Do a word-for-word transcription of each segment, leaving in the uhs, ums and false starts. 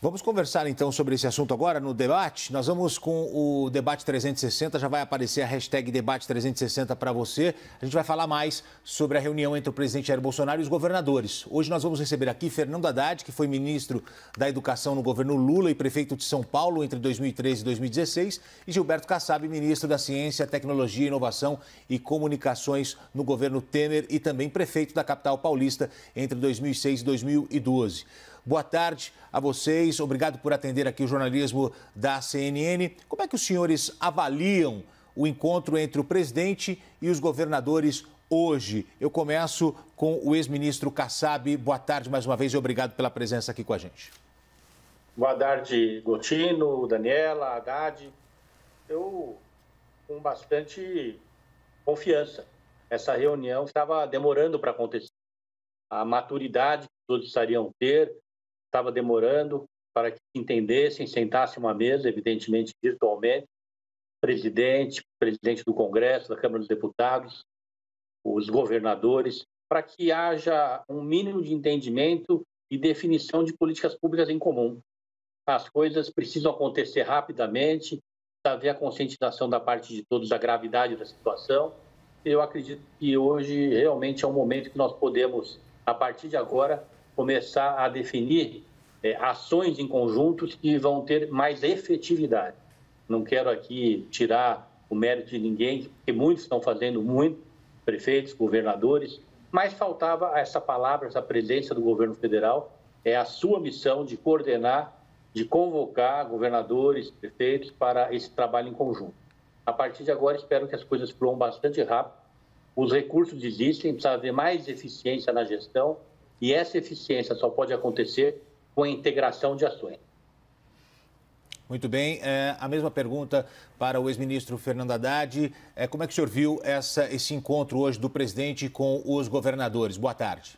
Vamos conversar então sobre esse assunto agora no debate. Nós vamos com o Debate trezentos e sessenta, já vai aparecer a hashtag Debate trezentos e sessenta para você. A gente vai falar mais sobre a reunião entre o presidente Jair Bolsonaro e os governadores. Hoje nós vamos receber aqui Fernando Haddad, que foi ministro da Educação no governo Lula e prefeito de São Paulo entre dois mil e treze e dois mil e dezesseis, e Gilberto Kassab, ministro da Ciência, Tecnologia, Inovação e Comunicações no governo Temer e também prefeito da capital paulista entre dois mil e seis e dois mil e doze. Boa tarde a vocês, obrigado por atender aqui o jornalismo da C N N. Como é que os senhores avaliam o encontro entre o presidente e os governadores hoje? Eu começo com o ex-ministro Kassab. Boa tarde mais uma vez e obrigado pela presença aqui com a gente. Boa tarde, Gotino, Daniela, Haddad. Eu, com bastante confiança, essa reunião estava demorando para acontecer. A maturidade que todos estariam ter estava demorando para que entendessem, sentassem uma mesa, evidentemente virtualmente, presidente, presidente do Congresso, da Câmara dos Deputados, os governadores, para que haja um mínimo de entendimento e definição de políticas públicas em comum. As coisas precisam acontecer rapidamente, haver a conscientização da parte de todos da gravidade da situação. Eu acredito que hoje realmente é um momento que nós podemos, a partir de agora, começar a definir é, ações em conjuntos que vão ter mais efetividade. Não quero aqui tirar o mérito de ninguém, porque muitos estão fazendo muito, prefeitos, governadores, mas faltava essa palavra, essa presença do governo federal. É a sua missão de coordenar, de convocar governadores, prefeitos para esse trabalho em conjunto. A partir de agora, espero que as coisas fluam bastante rápido. Os recursos existem, precisa haver mais eficiência na gestão, e essa eficiência só pode acontecer com a integração de ações. Muito bem. É, a mesma pergunta para o ex-ministro Fernando Haddad. É, como é que o senhor viu essa, esse encontro hoje do presidente com os governadores? Boa tarde.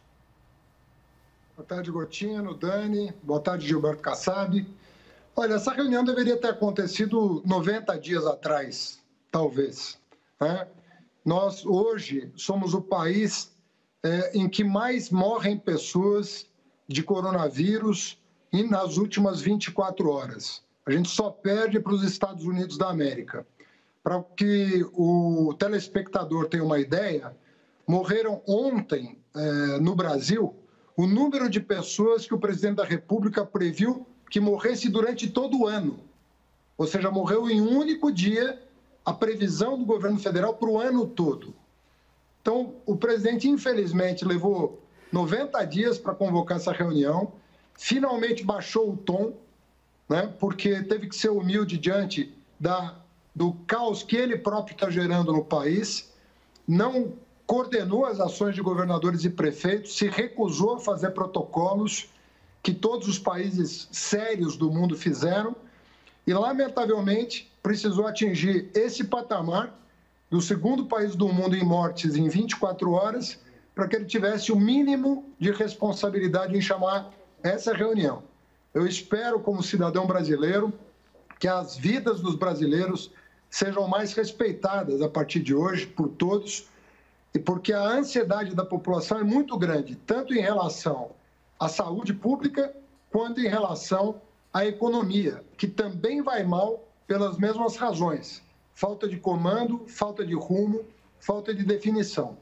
Boa tarde, Gotino, Dani. Boa tarde, Gilberto Kassab. Olha, essa reunião deveria ter acontecido noventa dias atrás, talvez, né? Nós, hoje, somos o país É, em que mais morrem pessoas de coronavírus e nas últimas vinte e quatro horas. A gente só perde para os Estados Unidos da América. Para que o telespectador tenha uma ideia, morreram ontem, é, no Brasil, o número de pessoas que o presidente da República previu que morresse durante todo o ano. Ou seja, morreu em um único dia a previsão do governo federal para o ano todo. Então, o presidente, infelizmente, levou noventa dias para convocar essa reunião, finalmente baixou o tom, né, porque teve que ser humilde diante da, do caos que ele próprio está gerando no país, não coordenou as ações de governadores e prefeitos, se recusou a fazer protocolos que todos os países sérios do mundo fizeram e, lamentavelmente, precisou atingir esse patamar do segundo país do mundo em mortes em vinte e quatro horas, para que ele tivesse o mínimo de responsabilidade em chamar essa reunião. Eu espero, como cidadão brasileiro, que as vidas dos brasileiros sejam mais respeitadas a partir de hoje por todos, e porque a ansiedade da população é muito grande, tanto em relação à saúde pública, quanto em relação à economia, que também vai mal pelas mesmas razões. Falta de comando, falta de rumo, falta de definição.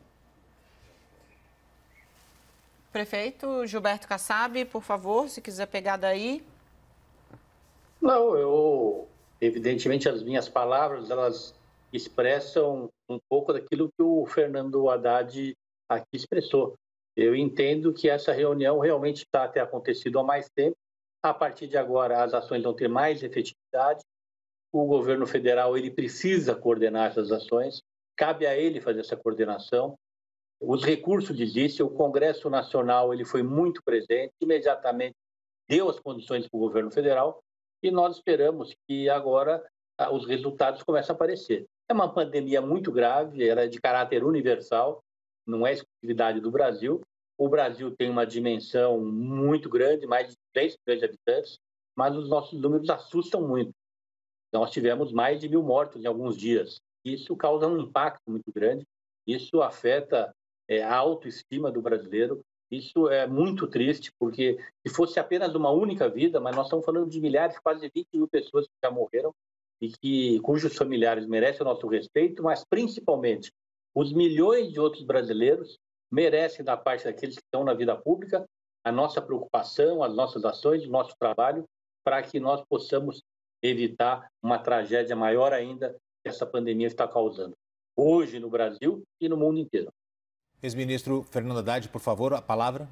Prefeito Gilberto Kassab, por favor, se quiser pegar daí. Não, eu, evidentemente, as minhas palavras, elas expressam um pouco daquilo que o Fernando Haddad aqui expressou. Eu entendo que essa reunião realmente está a ter acontecido há mais tempo. A partir de agora, as ações vão ter mais efetividade. O governo federal ele precisa coordenar essas ações, cabe a ele fazer essa coordenação. Os recursos existem, o Congresso Nacional ele foi muito presente, imediatamente deu as condições para o governo federal e nós esperamos que agora ah, os resultados comecem a aparecer. É uma pandemia muito grave, ela é de caráter universal, não é exclusividade do Brasil. O Brasil tem uma dimensão muito grande, mais de três milhões de habitantes, mas os nossos números assustam muito. Nós tivemos mais de mil mortos em alguns dias. Isso causa um impacto muito grande. Isso afeta é, a autoestima do brasileiro. Isso é muito triste, porque se fosse apenas uma única vida, mas nós estamos falando de milhares, quase vinte mil pessoas que já morreram e que, cujos familiares merecem o nosso respeito, mas principalmente os milhões de outros brasileiros merecem, da parte daqueles que estão na vida pública, a nossa preocupação, as nossas ações, o nosso trabalho, para que nós possamos evitar uma tragédia maior ainda que essa pandemia está causando, hoje no Brasil e no mundo inteiro. Ex-ministro Fernando Haddad, por favor, a palavra.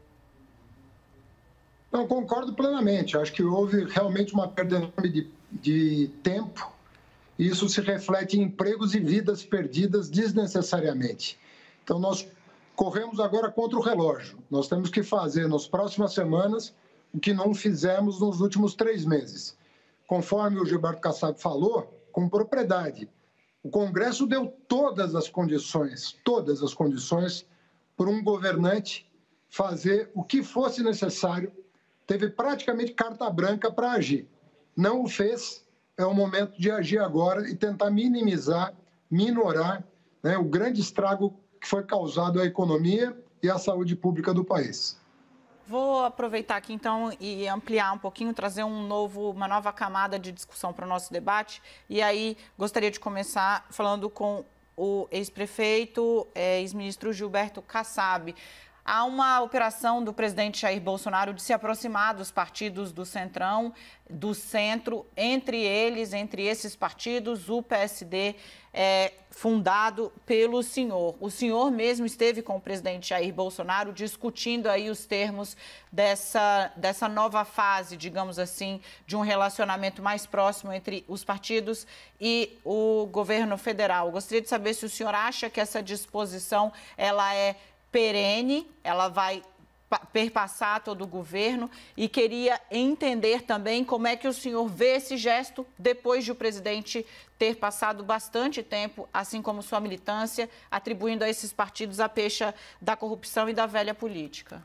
Não, concordo plenamente. Acho que houve realmente uma perda enorme de, de tempo. E isso se reflete em empregos e vidas perdidas desnecessariamente. Então, nós corremos agora contra o relógio. Nós temos que fazer nas próximas semanas o que não fizemos nos últimos três meses. Conforme o Gilberto Kassab falou, com propriedade, o Congresso deu todas as condições, todas as condições para um governante fazer o que fosse necessário. Teve praticamente carta branca para agir. Não o fez, é o momento de agir agora e tentar minimizar, minorar, né, o grande estrago que foi causado à economia e à saúde pública do país. Vou aproveitar aqui, então, e ampliar um pouquinho, trazer um novo, uma nova camada de discussão para o nosso debate. E aí, gostaria de começar falando com o ex-prefeito, ex-ministro Gilberto Kassab. Há uma operação do presidente Jair Bolsonaro de se aproximar dos partidos do Centrão, do Centro, entre eles, entre esses partidos, o P S D é fundado pelo senhor. O senhor mesmo esteve com o presidente Jair Bolsonaro discutindo aí os termos dessa, dessa nova fase, digamos assim, de um relacionamento mais próximo entre os partidos e o governo federal. Gostaria de saber se o senhor acha que essa disposição ela é perene, ela vai perpassar todo o governo, e queria entender também como é que o senhor vê esse gesto depois de o presidente ter passado bastante tempo, assim como sua militância, atribuindo a esses partidos a pecha da corrupção e da velha política.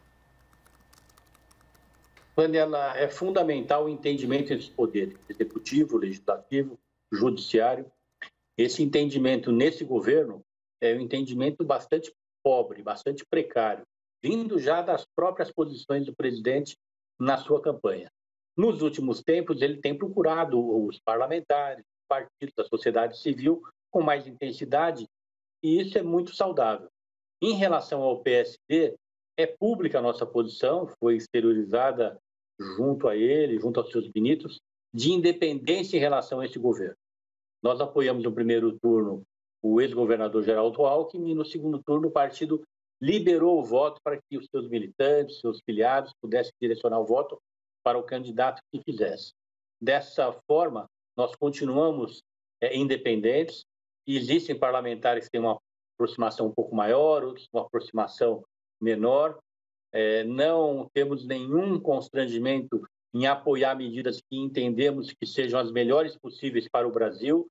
Daniela, é fundamental o entendimento entre os poderes, executivo, legislativo, judiciário. Esse entendimento nesse governo é um entendimento bastante pobre, bastante precário, vindo já das próprias posições do presidente na sua campanha. Nos últimos tempos, ele tem procurado os parlamentares, os partidos da sociedade civil com mais intensidade, e isso é muito saudável. Em relação ao P S D, é pública a nossa posição, foi exteriorizada junto a ele, junto aos seus ministros, de independência em relação a esse governo. Nós apoiamos no primeiro turno o ex-governador Geraldo Alckmin, e no segundo turno o partido liberou o voto para que os seus militantes, seus filiados, pudessem direcionar o voto para o candidato que quisesse. Dessa forma, nós continuamos é, independentes, e existem parlamentares que têm uma aproximação um pouco maior, outros uma aproximação menor. É, não temos nenhum constrangimento em apoiar medidas que entendemos que sejam as melhores possíveis para o Brasil,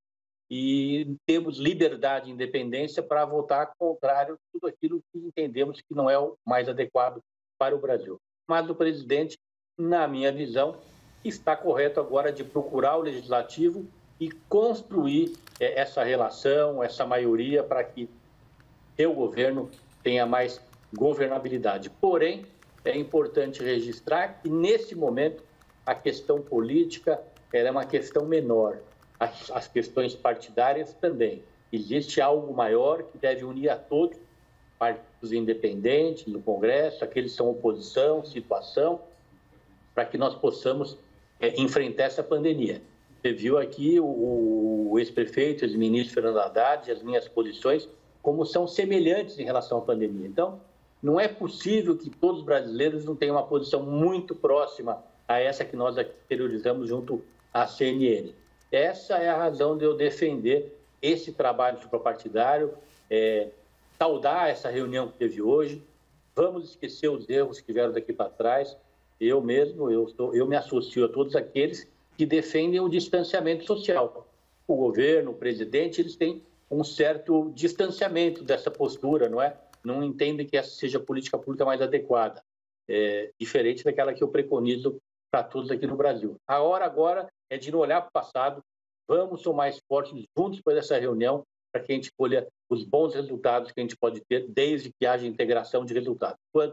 e temos liberdade e independência para votar contrário a tudo aquilo que entendemos que não é o mais adequado para o Brasil. Mas o presidente, na minha visão, está correto agora de procurar o legislativo e construir é, essa relação, essa maioria, para que seu governo tenha mais governabilidade. Porém, é importante registrar que, nesse momento, a questão política ela é uma questão menor. As, as questões partidárias também. Existe algo maior que deve unir a todos, partidos independentes no Congresso, aqueles que são oposição, situação, para que nós possamos é, enfrentar essa pandemia. Você viu aqui o, o ex-prefeito, ex-ministro Fernando Haddad, e as minhas posições, como são semelhantes em relação à pandemia. Então, não é possível que todos os brasileiros não tenham uma posição muito próxima a essa que nós exteriorizamos junto à C N N. Essa é a razão de eu defender esse trabalho suprapartidário, é, saudar essa reunião que teve hoje. Vamos esquecer os erros que vieram daqui para trás. Eu mesmo, eu, sou, eu me associo a todos aqueles que defendem o distanciamento social. O governo, o presidente, eles têm um certo distanciamento dessa postura, não é? Não entendem que essa seja a política pública mais adequada, é, diferente daquela que eu preconizo para todos aqui no Brasil. A hora agora é de não olhar para o passado, vamos ser mais fortes juntos para essa reunião, para que a gente colha os bons resultados que a gente pode ter, desde que haja integração de resultados. Quanto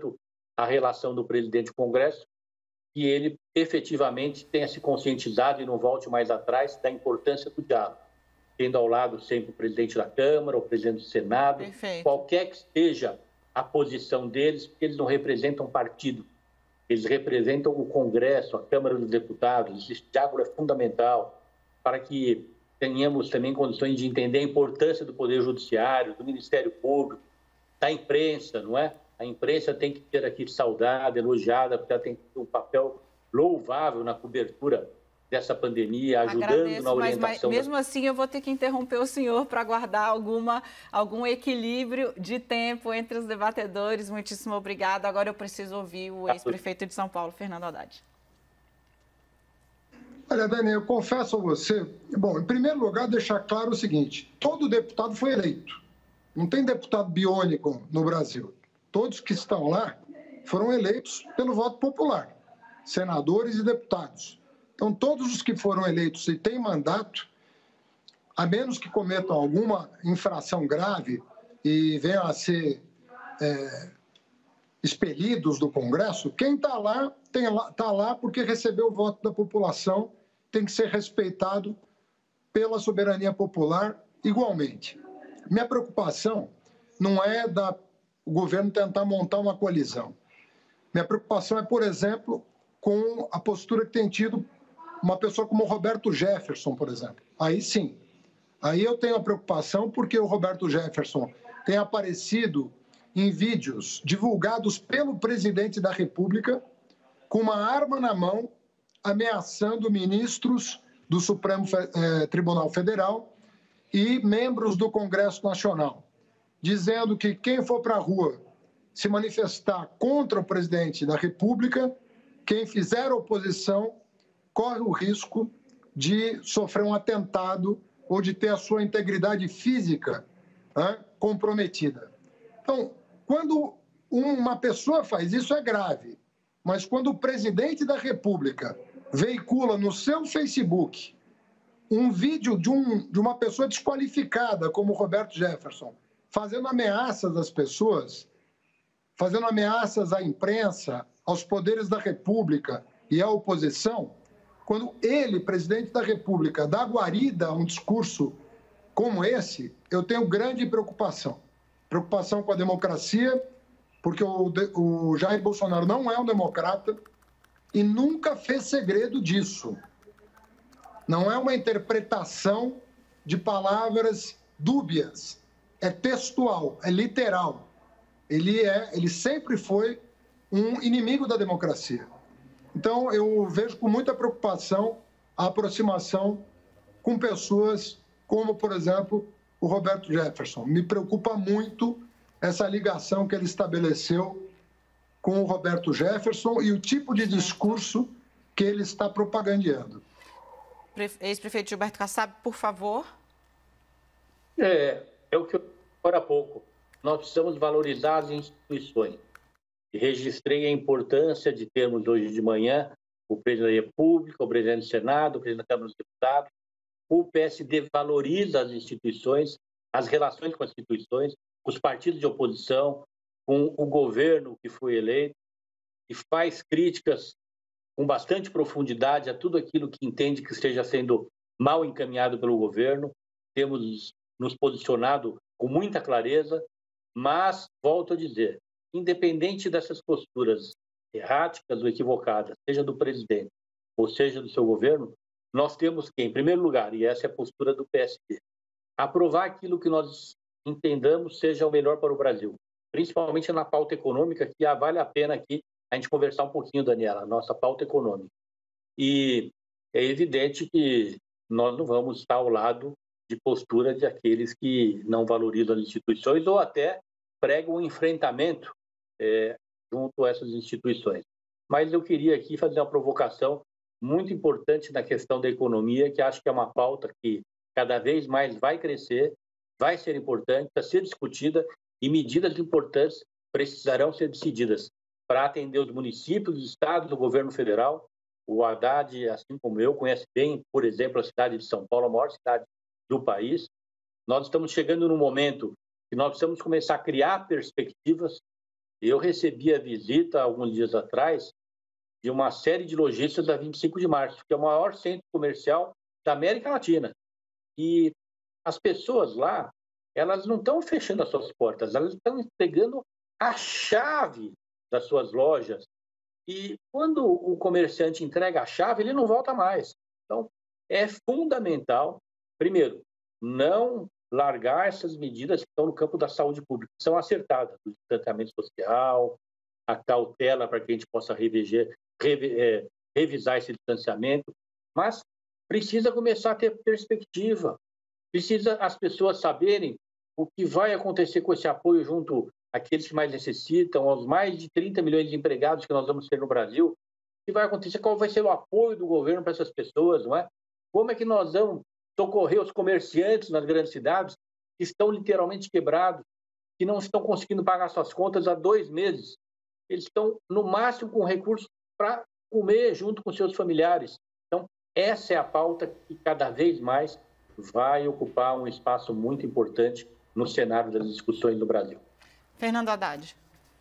a relação do presidente com o Congresso, que ele efetivamente tenha se conscientizado e não volte mais atrás da importância do diálogo, tendo ao lado sempre o presidente da Câmara, o presidente do Senado, Perfeito. qualquer que seja a posição deles, porque eles não representam partido, eles representam o Congresso, a Câmara dos Deputados. Esse diálogo é fundamental para que tenhamos também condições de entender a importância do Poder Judiciário, do Ministério Público, da imprensa, não é? A imprensa tem que ser aqui saudada, elogiada, porque ela tem que ter um papel louvável na cobertura dessa pandemia, ajudando Agradeço, na orientação. Mas, mas mesmo assim, eu vou ter que interromper o senhor para guardar alguma, algum equilíbrio de tempo entre os debatedores. Muitíssimo obrigado. Agora eu preciso ouvir o ex-prefeito de São Paulo, Fernando Haddad. Olha, Dani, eu confesso a você, bom, em primeiro lugar, deixar claro o seguinte, todo deputado foi eleito. Não tem deputado biônico no Brasil. Todos que estão lá foram eleitos pelo voto popular, senadores e deputados. Então, todos os que foram eleitos e têm mandato, a menos que cometam alguma infração grave e venham a ser é, expelidos do Congresso, quem está lá está lá porque recebeu o voto da população, tem que ser respeitado pela soberania popular igualmente. Minha preocupação não é da o governo tentar montar uma coalizão. Minha preocupação é, por exemplo, com a postura que tem tido uma pessoa como o Roberto Jefferson, por exemplo. Aí sim. Aí eu tenho a preocupação porque o Roberto Jefferson tem aparecido em vídeos divulgados pelo presidente da República com uma arma na mão, ameaçando ministros do Supremo Tribunal Federal e membros do Congresso Nacional, dizendo que quem for para a rua se manifestar contra o presidente da República, quem fizer oposição, corre o risco de sofrer um atentado ou de ter a sua integridade física, né, comprometida. Então, quando uma pessoa faz isso, é grave. Mas quando o presidente da República veicula no seu Facebook um vídeo de, um, de uma pessoa desqualificada, como o Roberto Jefferson, fazendo ameaças às pessoas, fazendo ameaças à imprensa, aos poderes da República e à oposição, quando ele, presidente da República, dá guarida a um discurso como esse, eu tenho grande preocupação. Preocupação com a democracia, porque o, o Jair Bolsonaro não é um democrata e nunca fez segredo disso. Não é uma interpretação de palavras dúbias. É textual, é literal. Ele, é, ele sempre foi um inimigo da democracia. Então, eu vejo com muita preocupação a aproximação com pessoas como, por exemplo, o Roberto Jefferson. Me preocupa muito essa ligação que ele estabeleceu com o Roberto Jefferson e o tipo de discurso que ele está propagandeando. Ex-prefeito Gilberto Kassab, por favor. É, é o que eu agora há pouco. Nós precisamos valorizar as instituições. E registrei a importância de termos hoje de manhã o presidente da República, o presidente do Senado, o presidente da Câmara dos Deputados. O P S D valoriza as instituições, as relações com as instituições, com os partidos de oposição, com o governo que foi eleito, e faz críticas com bastante profundidade a tudo aquilo que entende que esteja sendo mal encaminhado pelo governo. Temos nos posicionado com muita clareza, mas, volto a dizer, independente dessas posturas erráticas ou equivocadas, seja do presidente ou seja do seu governo, nós temos que, em primeiro lugar, e essa é a postura do P S D, aprovar aquilo que nós entendamos seja o melhor para o Brasil, principalmente na pauta econômica, que vale a pena aqui a gente conversar um pouquinho, Daniela, a nossa pauta econômica. E é evidente que nós não vamos estar ao lado de postura de aqueles que não valorizam as instituições ou até pregam um enfrentamento é, junto a essas instituições. Mas eu queria aqui fazer uma provocação muito importante na questão da economia, que acho que é uma pauta que cada vez mais vai crescer, vai ser importante, vai ser discutida e medidas importantes precisarão ser decididas para atender os municípios, os estados, o governo federal. O Haddad, assim como eu, conhece bem, por exemplo, a cidade de São Paulo, a maior cidade do país. Nós estamos chegando num momento que nós precisamos começar a criar perspectivas Eu recebi a visita, alguns dias atrás, de uma série de lojistas da vinte e cinco de março, que é o maior centro comercial da América Latina. E as pessoas lá, elas não estão fechando as suas portas, elas estão entregando a chave das suas lojas. E quando o comerciante entrega a chave, ele não volta mais. Então, é fundamental, primeiro, não largar essas medidas que estão no campo da saúde pública, que são acertadas, o distanciamento social, a cautela para que a gente possa reviger, revi, é, revisar esse distanciamento, mas precisa começar a ter perspectiva, precisa as pessoas saberem o que vai acontecer com esse apoio junto àqueles que mais necessitam, aos mais de trinta milhões de empregados que nós vamos ter no Brasil, o que vai acontecer, qual vai ser o apoio do governo para essas pessoas, não é? Como é que nós vamos socorrer os comerciantes nas grandes cidades que estão literalmente quebrados, que não estão conseguindo pagar suas contas há dois meses. Eles estão, no máximo, com recursos para comer junto com seus familiares. Então, essa é a pauta que cada vez mais vai ocupar um espaço muito importante no cenário das discussões no Brasil. Fernando Haddad.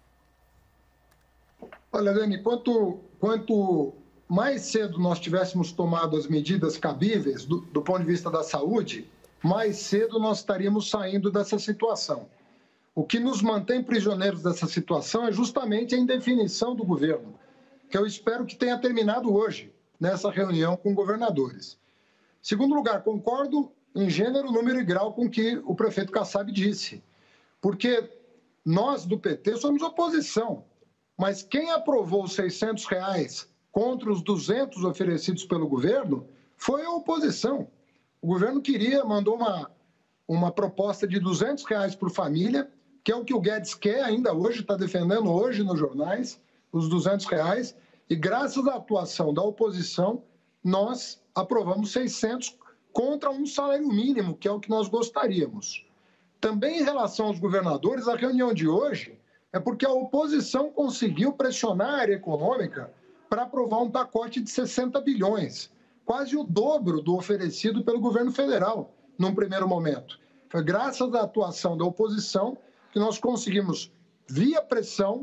Olha, Dani, quanto, quanto mais cedo nós tivéssemos tomado as medidas cabíveis do, do ponto de vista da saúde, mais cedo nós estaríamos saindo dessa situação. O que nos mantém prisioneiros dessa situação é justamente a indefinição do governo, que eu espero que tenha terminado hoje, nessa reunião com governadores. Segundo lugar, concordo em gênero, número e grau com o que o prefeito Kassab disse, porque nós do P T somos oposição, mas quem aprovou os seiscentos reais contra os duzentos oferecidos pelo governo foi a oposição. O governo queria, mandou uma, uma proposta de duzentos reais por família, que é o que o Guedes quer ainda hoje, está defendendo hoje nos jornais, os duzentos reais, e graças à atuação da oposição, nós aprovamos seiscentos contra um salário mínimo, que é o que nós gostaríamos. Também em relação aos governadores, a reunião de hoje é porque a oposição conseguiu pressionar a área econômica para aprovar um pacote de sessenta bilhões, quase o dobro do oferecido pelo governo federal, num primeiro momento. Foi graças à atuação da oposição que nós conseguimos, via pressão,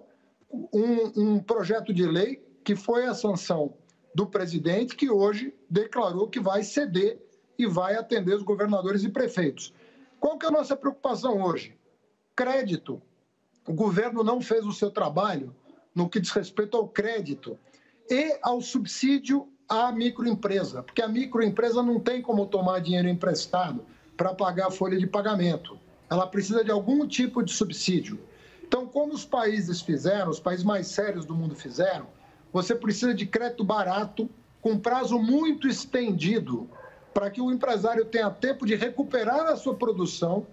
um, um projeto de lei que foi a sanção do presidente, que hoje declarou que vai ceder e vai atender os governadores e prefeitos. Qual que é a nossa preocupação hoje? Crédito. O governo não fez o seu trabalho no que diz respeito ao crédito e ao subsídio à microempresa, porque a microempresa não tem como tomar dinheiro emprestado para pagar a folha de pagamento. Ela precisa de algum tipo de subsídio. Então, como os países fizeram, os países mais sérios do mundo fizeram, você precisa de crédito barato, com prazo muito estendido, para que o empresário tenha tempo de recuperar a sua produção,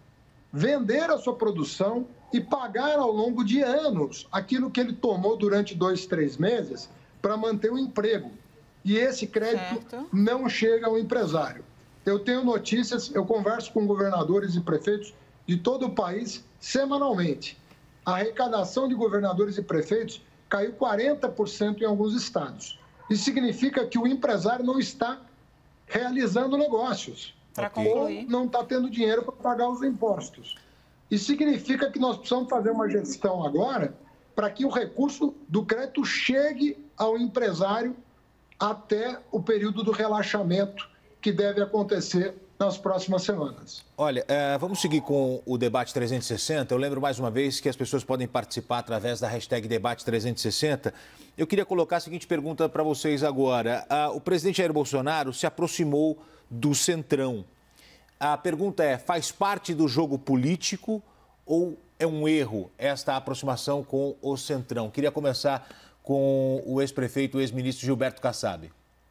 vender a sua produção e pagar ao longo de anos aquilo que ele tomou durante dois, três meses para manter o emprego. E esse crédito certo. Não chega ao empresário. Eu tenho notícias, eu converso com governadores e prefeitos de todo o país semanalmente. A arrecadação de governadores e prefeitos caiu quarenta por cento em alguns estados. Isso significa que o empresário não está realizando negócios. Para concluir. Ou não está tendo dinheiro para pagar os impostos. Isso significa que nós precisamos fazer uma gestão agora para que o recurso do crédito chegue ao empresário até o período do relaxamento que deve acontecer nas próximas semanas. Olha, é, vamos seguir com o debate trezentos e sessenta. Eu lembro mais uma vez que as pessoas podem participar através da hashtag debate trezentos e sessenta. Eu queria colocar a seguinte pergunta para vocês agora. Ah, o presidente Jair Bolsonaro se aproximou do Centrão. A pergunta é, faz parte do jogo político ou é um erro esta aproximação com o Centrão? Queria começar com o ex-prefeito, o ex-ministro Gilberto Kassab.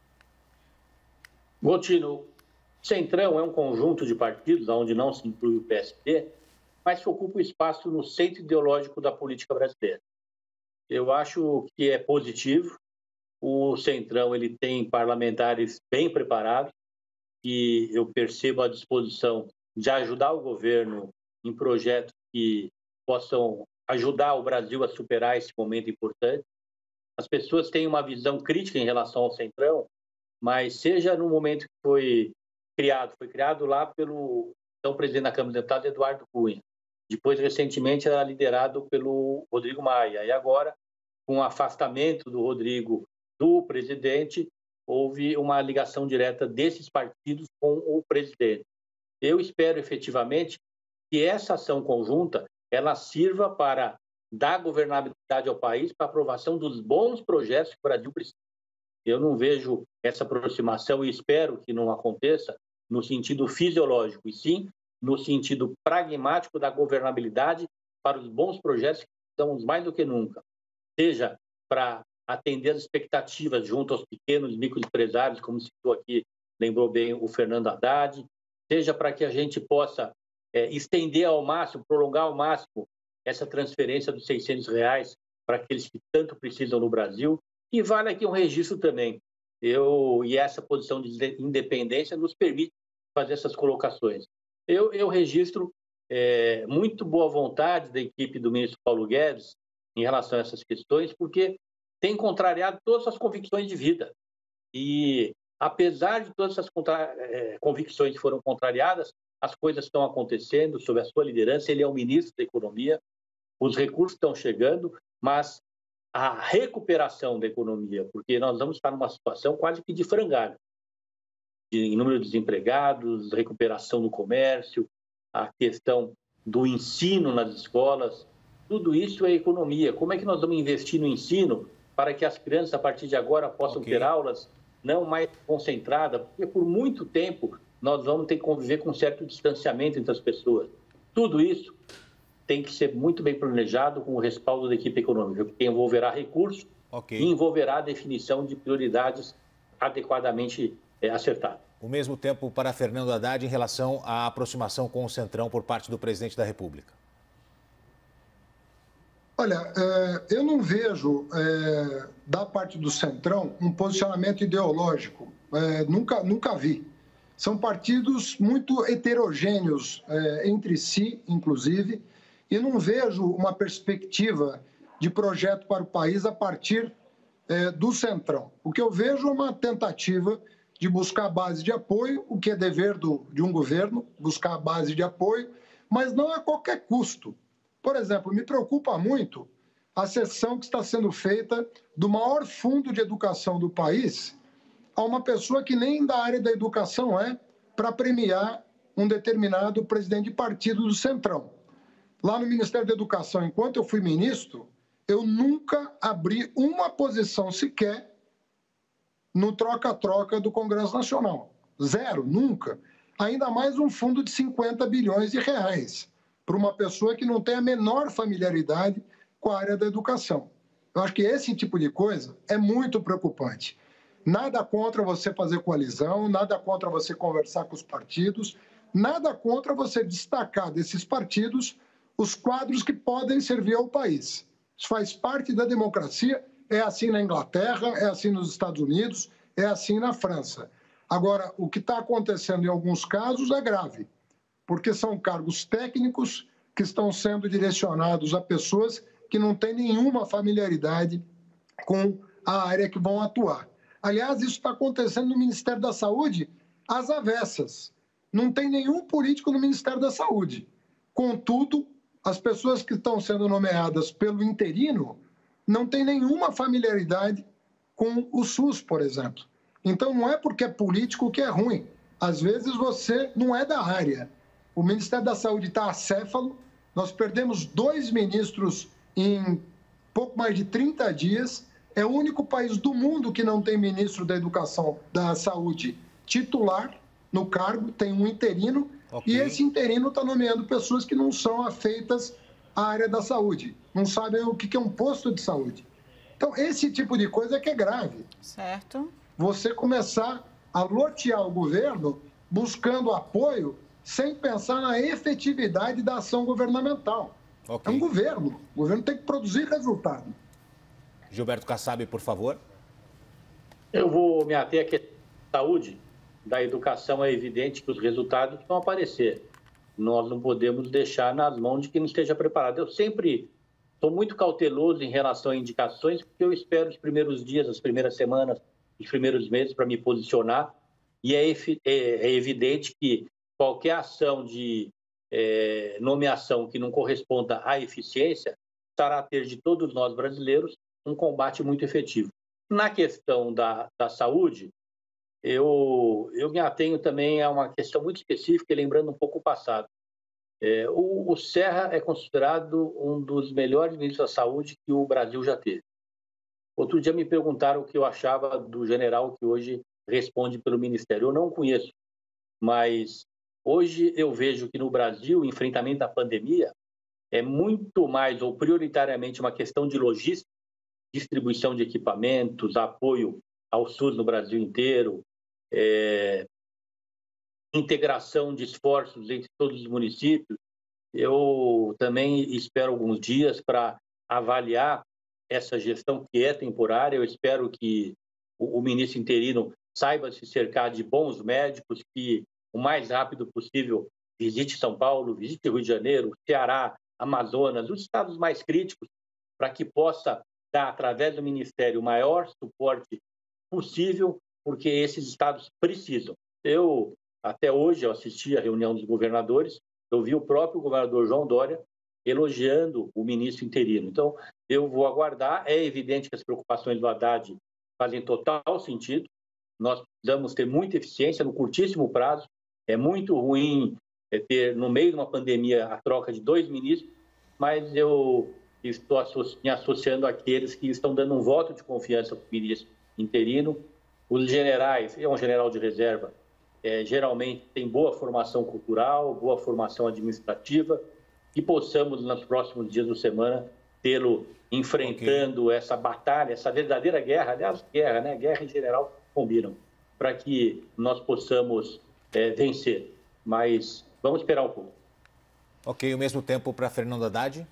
Gotino, Centrão é um conjunto de partidos, onde não se inclui o P S B, mas que ocupa o espaço no centro ideológico da política brasileira. Eu acho que é positivo. O Centrão ele tem parlamentares bem preparados e eu percebo a disposição de ajudar o governo em projetos que possam ajudar o Brasil a superar esse momento importante. As pessoas têm uma visão crítica em relação ao Centrão, mas seja no momento que foi criado, foi criado lá pelo então presidente da Câmara dos Deputados, Eduardo Cunha. Depois, recentemente, era liderado pelo Rodrigo Maia. E agora, com o afastamento do Rodrigo do presidente, houve uma ligação direta desses partidos com o presidente. Eu espero, efetivamente, que essa ação conjunta ela sirva para dar governabilidade ao país, para a aprovação dos bons projetos que o Brasil precisa. Eu não vejo essa aproximação e espero que não aconteça no sentido fisiológico, e sim no sentido pragmático da governabilidade para os bons projetos que precisamos mais do que nunca. Seja para atender as expectativas junto aos pequenos e microempresários, como citou aqui, lembrou bem o Fernando Haddad, seja para que a gente possa é, estender ao máximo, prolongar ao máximo essa transferência dos seiscentos reais para aqueles que tanto precisam no Brasil. E vale aqui um registro também. Eu, e essa posição de independência nos permite fazer essas colocações. Eu, eu registro é, muito boa vontade da equipe do ministro Paulo Guedes em relação a essas questões, porque tem contrariado todas as convicções de vida. E, apesar de todas essas contra... é, convicções que foram contrariadas, as coisas estão acontecendo sob a sua liderança. Ele é o ministro da Economia, os recursos estão chegando, mas a recuperação da economia, porque nós vamos estar numa situação quase que de frangalho, de número de desempregados, recuperação do comércio, a questão do ensino nas escolas, tudo isso é economia. Como é que nós vamos investir no ensino para que as crianças, a partir de agora, possam okay. ter aulas não mais concentradas? Porque por muito tempo nós vamos ter que conviver com um certo distanciamento entre as pessoas. Tudo isso tem que ser muito bem planejado com o respaldo da equipe econômica, porque envolverá recursos okay. e envolverá a definição de prioridades adequadamente é, acertadas. O mesmo tempo para Fernando Haddad em relação à aproximação com o Centrão por parte do presidente da República. Olha, eu não vejo é, da parte do Centrão um posicionamento ideológico, é, nunca, nunca vi. São partidos muito heterogêneos é, entre si, inclusive, e não vejo uma perspectiva de projeto para o país a partir é, do Centrão. O que eu vejo é uma tentativa de buscar a base de apoio, o que é dever do, de um governo, buscar a base de apoio, mas não a qualquer custo. Por exemplo, me preocupa muito a cessão que está sendo feita do maior fundo de educação do país a uma pessoa que nem da área da educação é, para premiar um determinado presidente de partido do Centrão. Lá no Ministério da Educação, enquanto eu fui ministro, eu nunca abri uma posição sequer no troca-troca do Congresso Nacional. Zero, nunca. Ainda mais um fundo de cinquenta bilhões de reais para uma pessoa que não tem a menor familiaridade com a área da educação. Eu acho que esse tipo de coisa é muito preocupante. Nada contra você fazer coalizão, nada contra você conversar com os partidos, nada contra você destacar desses partidos os quadros que podem servir ao país. Isso faz parte da democracia, é assim na Inglaterra, é assim nos Estados Unidos, é assim na França. Agora, o que está acontecendo em alguns casos é grave, porque são cargos técnicos que estão sendo direcionados a pessoas que não têm nenhuma familiaridade com a área que vão atuar. Aliás, isso está acontecendo no Ministério da Saúde às avessas. Não tem nenhum político no Ministério da Saúde. Contudo, as pessoas que estão sendo nomeadas pelo interino não têm nenhuma familiaridade com o SUS, por exemplo. Então, não é porque é político que é ruim. Às vezes, você não é da área. O Ministério da Saúde está acéfalo. Nós perdemos dois ministros em pouco mais de trinta dias. É o único país do mundo que não tem ministro da Educação, da Saúde titular no cargo, tem um interino. Okay. E esse interino está nomeando pessoas que não são afeitas à área da saúde, não sabem o que é um posto de saúde. Então, esse tipo de coisa é que é grave. Certo. Você começar a lotear o governo buscando apoio sem pensar na efetividade da ação governamental. Okay. É um governo. O governo tem que produzir resultado. Gilberto Kassab, por favor. Eu vou me ater aqui à saúde. Da educação é evidente que os resultados vão aparecer. Nós não podemos deixar nas mãos de quem não esteja preparado. Eu sempre estou muito cauteloso em relação a indicações, porque eu espero os primeiros dias, as primeiras semanas, os primeiros meses para me posicionar. E é, é, é evidente que qualquer ação de é, nomeação que não corresponda à eficiência, estará a ter de todos nós brasileiros um combate muito efetivo. Na questão da, da saúde, eu, eu me atenho também a uma questão muito específica, lembrando um pouco o passado. É, o, o Serra é considerado um dos melhores ministros da saúde que o Brasil já teve. Outro dia me perguntaram o que eu achava do general que hoje responde pelo Ministério. Eu não conheço, mas hoje eu vejo que no Brasil o enfrentamento à pandemia é muito mais ou prioritariamente uma questão de logística, distribuição de equipamentos, apoio ao SUS no Brasil inteiro, é, integração de esforços entre todos os municípios. Eu também espero alguns dias para avaliar essa gestão que é temporária. Eu espero que o, o ministro interino saiba se cercar de bons médicos, que o mais rápido possível visite São Paulo, visite Rio de Janeiro, Ceará, Amazonas, os estados mais críticos, para que possa dar, através do Ministério, o maior suporte possível, porque esses estados precisam. Eu, até hoje, eu assisti à reunião dos governadores, eu vi o próprio governador João Dória elogiando o ministro interino. Então, eu vou aguardar. É evidente que as preocupações do Haddad fazem total sentido. Nós precisamos ter muita eficiência no curtíssimo prazo. É muito ruim ter, no meio de uma pandemia, a troca de dois ministros, mas eu estou me associando àqueles que estão dando um voto de confiança para o ministro interino. Os generais, é um general de reserva, é, geralmente tem boa formação cultural, boa formação administrativa, e possamos, nos próximos dias da semana, tê-lo enfrentando okay. essa batalha, essa verdadeira guerra, aliás, guerra, né? Guerra em general combinam, para que nós possamos é, vencer. Mas vamos esperar um pouco. Ok, o mesmo tempo para Fernando Haddad?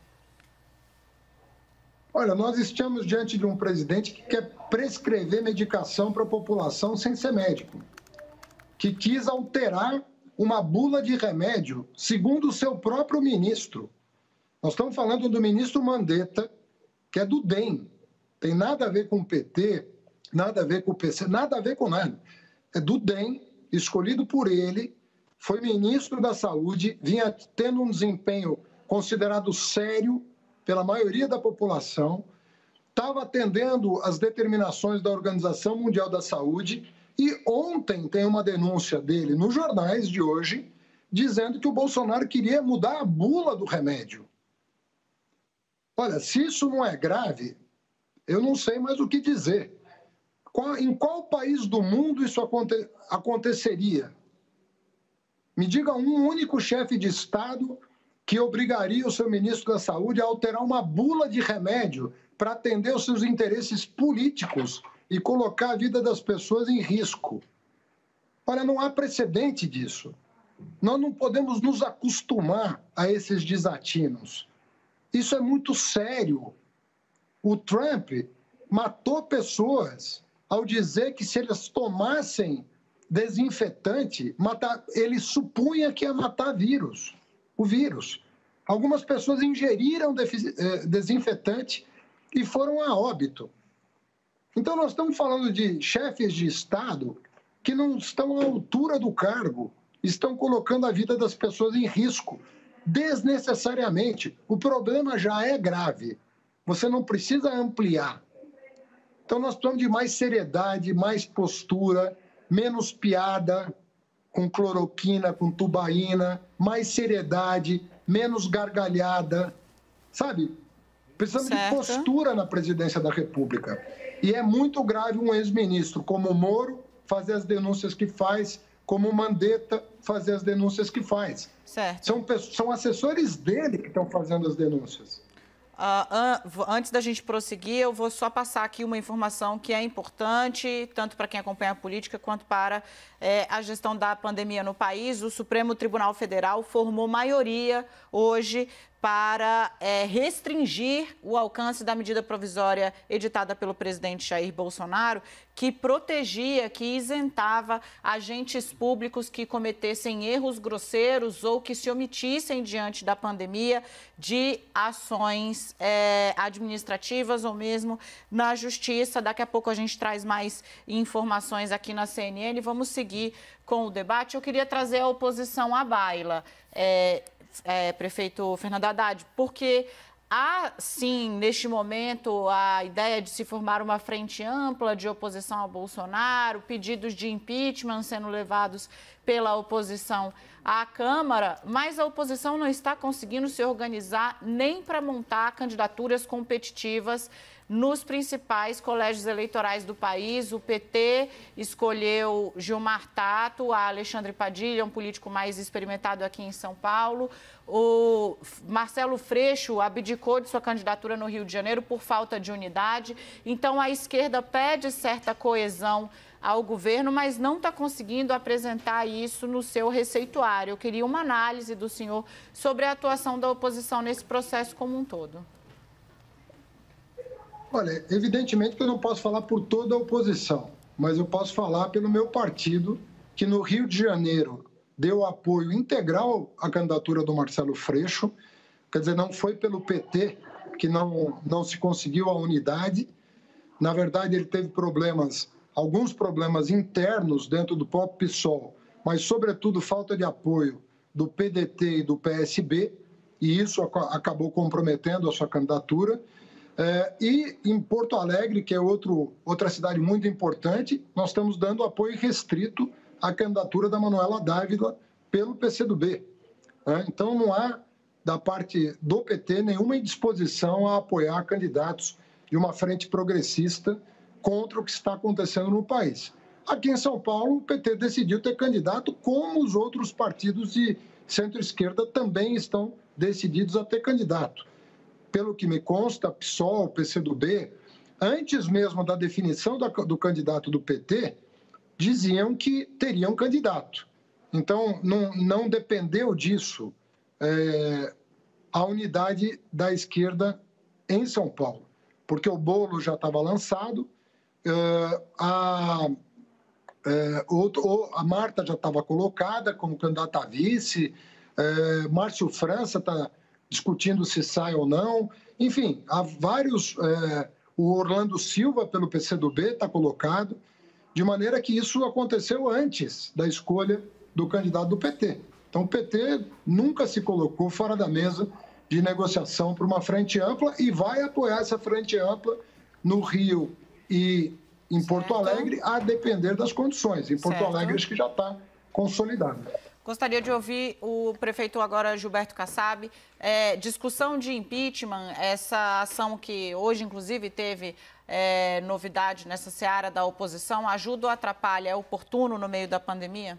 Olha, nós estamos diante de um presidente que quer prescrever medicação para a população sem ser médico, que quis alterar uma bula de remédio, segundo o seu próprio ministro. Nós estamos falando do ministro Mandetta, que é do D E M. Tem nada a ver com o P T, nada a ver com o P C, nada a ver com nada. É do D E M, escolhido por ele, foi ministro da Saúde, vinha tendo um desempenho considerado sério pela maioria da população, estava atendendo às determinações da Organização Mundial da Saúde. E ontem tem uma denúncia dele nos jornais de hoje, dizendo que o Bolsonaro queria mudar a bula do remédio. Olha, se isso não é grave, eu não sei mais o que dizer. Qual, em qual país do mundo isso aconte, aconteceria? Me diga um único chefe de Estado que obrigaria o seu ministro da Saúde a alterar uma bula de remédio para atender os seus interesses políticos e colocar a vida das pessoas em risco. Olha, não há precedente disso. Nós não podemos nos acostumar a esses desatinos. Isso é muito sério. O Trump matou pessoas ao dizer que se eles tomassem desinfetante, matar, ele supunha que ia matar vírus, o vírus. Algumas pessoas ingeriram desinfetante e foram a óbito. Então, nós estamos falando de chefes de Estado que não estão à altura do cargo, estão colocando a vida das pessoas em risco, desnecessariamente. O problema já é grave, você não precisa ampliar. Então, nós precisamos de mais seriedade, mais postura, menos piada com cloroquina, com tubaína, mais seriedade, menos gargalhada, sabe? Precisamos certo. de postura na presidência da República. E é muito grave um ex-ministro como o Moro fazer as denúncias que faz, como o Mandetta fazer as denúncias que faz. Certo. São, são assessores dele que estão fazendo as denúncias. Uh, antes da gente prosseguir, eu vou só passar aqui uma informação que é importante, tanto para quem acompanha a política, quanto para é, a gestão da pandemia no país. O Supremo Tribunal Federal formou maioria hoje para é, restringir o alcance da medida provisória editada pelo presidente Jair Bolsonaro, que protegia, que isentava agentes públicos que cometessem erros grosseiros ou que se omitissem diante da pandemia de ações é, administrativas ou mesmo na justiça. Daqui a pouco a gente traz mais informações aqui na C N N. Vamos seguir com o debate. Eu queria trazer a oposição à baila. É, é, prefeito Fernando Haddad, porque há, sim, neste momento, a ideia de se formar uma frente ampla de oposição ao Bolsonaro, pedidos de impeachment sendo levados pela oposição à Câmara, mas a oposição não está conseguindo se organizar nem para montar candidaturas competitivas nos principais colégios eleitorais do país. O P T escolheu Gilmar Tato, a Alexandre Padilha, um político mais experimentado aqui em São Paulo. O Marcelo Freixo abdicou de sua candidatura no Rio de Janeiro por falta de unidade. Então, a esquerda pede certa coesão ao governo, mas não está conseguindo apresentar isso no seu receituário. Eu queria uma análise do senhor sobre a atuação da oposição nesse processo como um todo. Olha, evidentemente que eu não posso falar por toda a oposição, mas eu posso falar pelo meu partido, que no Rio de Janeiro deu apoio integral à candidatura do Marcelo Freixo. Quer dizer, não foi pelo P T que não, não se conseguiu a unidade. Na verdade, ele teve problemas, alguns problemas internos dentro do próprio PSOL, mas, sobretudo, falta de apoio do P D T e do P S B, e isso acabou comprometendo a sua candidatura. É, e em Porto Alegre, que é outro, outra cidade muito importante, nós estamos dando apoio restrito à candidatura da Manuela Dávila pelo P C do B. É, então, não há, da parte do P T, nenhuma indisposição a apoiar candidatos de uma frente progressista contra o que está acontecendo no país. Aqui em São Paulo, o P T decidiu ter candidato, como os outros partidos de centro-esquerda também estão decididos a ter candidato. Pelo que me consta, PSOL, P C do B, antes mesmo da definição do candidato do P T, diziam que teriam candidato. Então, não, não dependeu disso é, a unidade da esquerda em São Paulo, porque o bolo já estava lançado, é, a, é, o, a Marta já estava colocada como candidata a vice, é, Márcio França está discutindo se sai ou não. Enfim, há vários... É, o Orlando Silva, pelo P C do B, está colocado, de maneira que isso aconteceu antes da escolha do candidato do P T. Então, o P T nunca se colocou fora da mesa de negociação para uma frente ampla e vai apoiar essa frente ampla no Rio e em certo. Porto Alegre, a depender das condições. Em Porto certo. Alegre, acho que já está consolidado. Gostaria de ouvir o prefeito agora, Gilberto Kassab. É, discussão de impeachment, essa ação que hoje, inclusive, teve é, novidade nessa seara da oposição, ajuda ou atrapalha? É oportuno no meio da pandemia?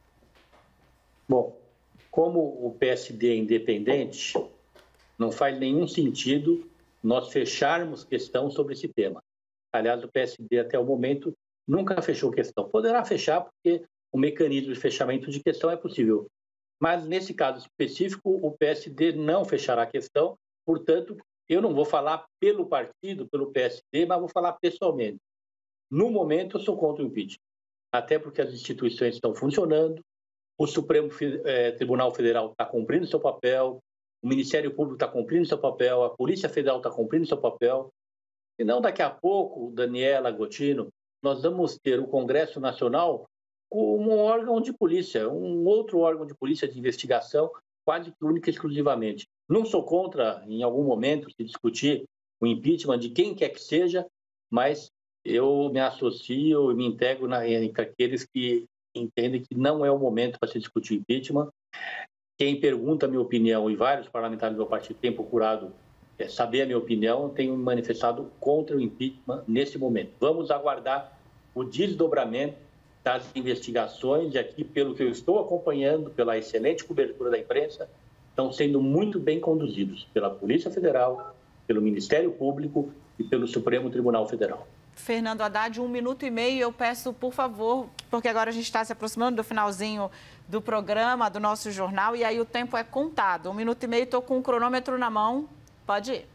Bom, como o P S D é independente, não faz nenhum sentido nós fecharmos questão sobre esse tema. Aliás, o P S D, até o momento, nunca fechou questão. Poderá fechar porque o mecanismo de fechamento de questão é possível. Mas, nesse caso específico, o P S D não fechará a questão. Portanto, eu não vou falar pelo partido, pelo P S D, mas vou falar pessoalmente. No momento, eu sou contra o impeachment. Até porque as instituições estão funcionando, o Supremo Tribunal Federal está cumprindo seu papel, o Ministério Público está cumprindo seu papel, a Polícia Federal está cumprindo seu papel. E não daqui a pouco, Daniela, Gotino, nós vamos ter o Congresso Nacional como um órgão de polícia, um outro órgão de polícia de investigação, quase que única e exclusivamente. Não sou contra, em algum momento, se discutir o impeachment de quem quer que seja, mas eu me associo e me integro na, entre aqueles que entendem que não é o momento para se discutir impeachment. Quem pergunta a minha opinião, e vários parlamentares do meu partido têm procurado é, saber a minha opinião, tenho me manifestado contra o impeachment nesse momento. Vamos aguardar o desdobramento das investigações, e aqui, pelo que eu estou acompanhando, pela excelente cobertura da imprensa, estão sendo muito bem conduzidos pela Polícia Federal, pelo Ministério Público e pelo Supremo Tribunal Federal. Fernando Haddad, um minuto e meio, eu peço, por favor, porque agora a gente está se aproximando do finalzinho do programa, do nosso jornal, e aí o tempo é contado. Um minuto e meio, estou com o cronômetro na mão, pode ir.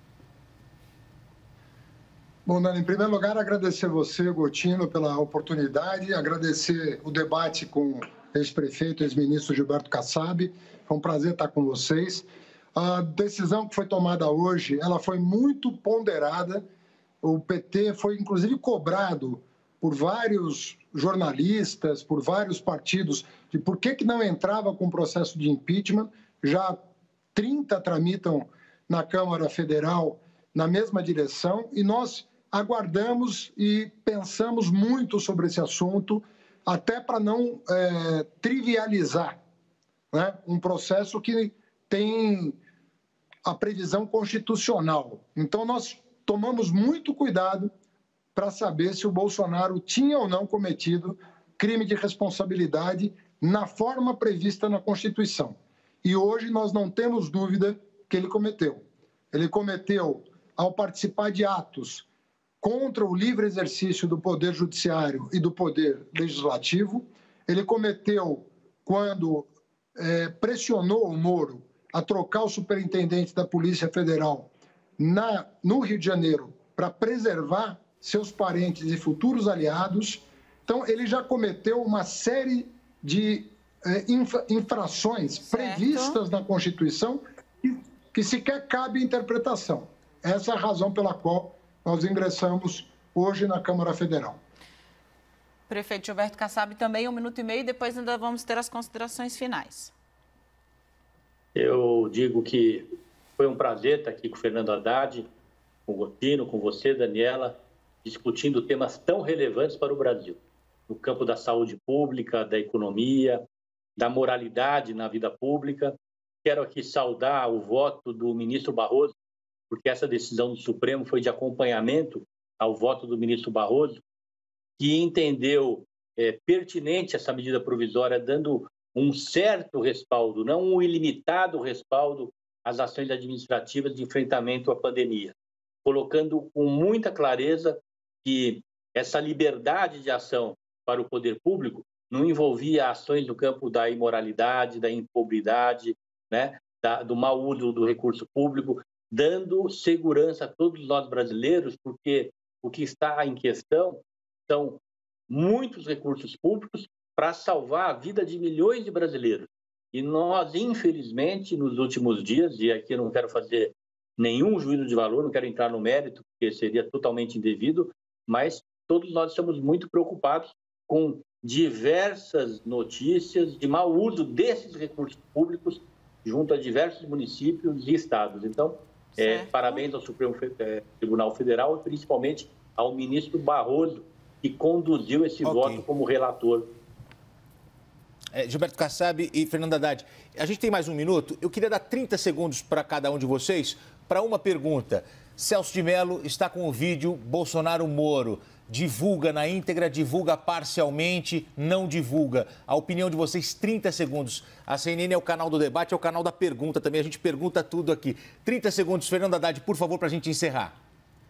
Bom, Dani, em primeiro lugar, agradecer você, Gotino, pela oportunidade, agradecer o debate com o ex-prefeito, ex-ministro Gilberto Kassab. Foi um prazer estar com vocês. A decisão que foi tomada hoje, ela foi muito ponderada. O P T foi, inclusive, cobrado por vários jornalistas, por vários partidos, de por que, que não entrava com o processo de impeachment. já trinta tramitam na Câmara Federal na mesma direção, e nós aguardamos e pensamos muito sobre esse assunto, até para não é, trivializar, né, um processo que tem a previsão constitucional. Então, nós tomamos muito cuidado para saber se o Bolsonaro tinha ou não cometido crime de responsabilidade na forma prevista na Constituição. E hoje nós não temos dúvida que ele cometeu. Ele cometeu ao participar de atos contra o livre exercício do Poder Judiciário e do Poder Legislativo. Ele cometeu quando é, pressionou o Moro a trocar o superintendente da Polícia Federal na, no Rio de Janeiro para preservar seus parentes e futuros aliados. Então, ele já cometeu uma série de é, infra, infrações certo. previstas na Constituição que, que sequer cabe interpretação. Essa é a razão pela qual nós ingressamos hoje na Câmara Federal. Prefeito Gilberto Kassab, também um minuto e meio, depois ainda vamos ter as considerações finais. Eu digo que foi um prazer estar aqui com o Fernando Haddad, com o Gotino, com você, Daniela, discutindo temas tão relevantes para o Brasil, no campo da saúde pública, da economia, da moralidade na vida pública. Quero aqui saudar o voto do ministro Barroso, porque essa decisão do Supremo foi de acompanhamento ao voto do ministro Barroso, que entendeu é, pertinente essa medida provisória, dando um certo respaldo, não um ilimitado respaldo às ações administrativas de enfrentamento à pandemia, colocando com muita clareza que essa liberdade de ação para o poder público não envolvia ações no campo da imoralidade, da improbidade, né, da, do mau uso do recurso público, dando segurança a todos nós brasileiros, porque o que está em questão são muitos recursos públicos para salvar a vida de milhões de brasileiros. E nós, infelizmente, nos últimos dias, e aqui eu não quero fazer nenhum juízo de valor, não quero entrar no mérito, porque seria totalmente indevido, mas todos nós estamos muito preocupados com diversas notícias de mau uso desses recursos públicos junto a diversos municípios e estados. Então, é, parabéns ao Supremo Tribunal Federal e principalmente ao ministro Barroso, que conduziu esse okay. voto como relator. É, Gilberto Kassab e Fernando Haddad, a gente tem mais um minuto. Eu queria dar trinta segundos para cada um de vocês para uma pergunta. Celso de Mello está com o vídeo Bolsonaro-Moro. Divulga na íntegra, divulga parcialmente, não divulga. A opinião de vocês, trinta segundos. A C N N é o canal do debate, é o canal da pergunta também. A gente pergunta tudo aqui. trinta segundos, Fernando Haddad, por favor, para a gente encerrar.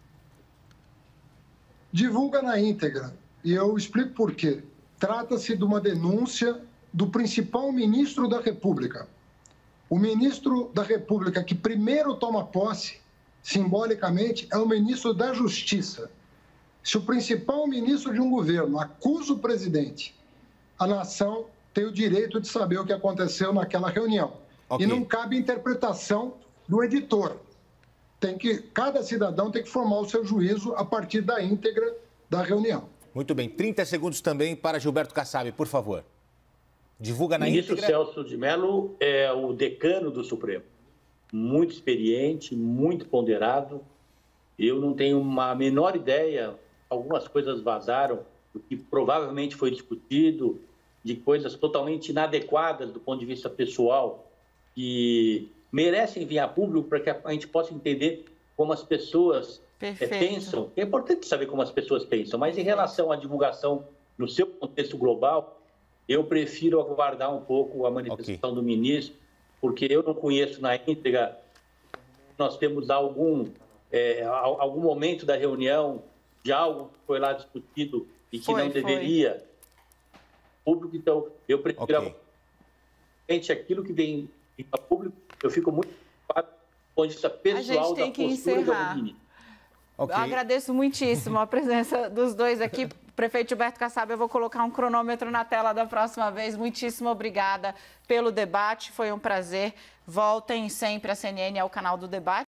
Divulga na íntegra. E eu explico por quê. Trata-se de uma denúncia do principal ministro da República. O ministro da República que primeiro toma posse, simbolicamente, é o ministro da Justiça. Se o principal ministro de um governo acusa o presidente, a nação tem o direito de saber o que aconteceu naquela reunião. Okay. E não cabe interpretação do editor. Tem que, cada cidadão tem que formar o seu juízo a partir da íntegra da reunião. Muito bem. trinta segundos também para Gilberto Kassab, por favor. Divulga na íntegra. O ministro íntegra. Celso de Mello é o decano do Supremo. Muito experiente, muito ponderado. Eu não tenho uma menor ideia, algumas coisas vazaram, do que provavelmente foi discutido, de coisas totalmente inadequadas do ponto de vista pessoal, que merecem vir a público para que a gente possa entender como as pessoas é, pensam. É importante saber como as pessoas pensam, mas em relação à divulgação no seu contexto global, eu prefiro aguardar um pouco a manifestação okay. do ministro, porque eu não conheço na íntegra. Nós temos algum, é, algum momento da reunião de algo que foi lá discutido e que foi, não deveria foi. público, então eu prefiro okay. aquilo que vem a público, eu fico muito preocupado do ponto de vista pessoal da postura da menina. Okay. Eu agradeço muitíssimo a presença dos dois aqui. Prefeito Gilberto Kassab, eu vou colocar um cronômetro na tela da próxima vez. Muitíssimo obrigada pelo debate, foi um prazer. Voltem sempre a C N N ao canal do debate.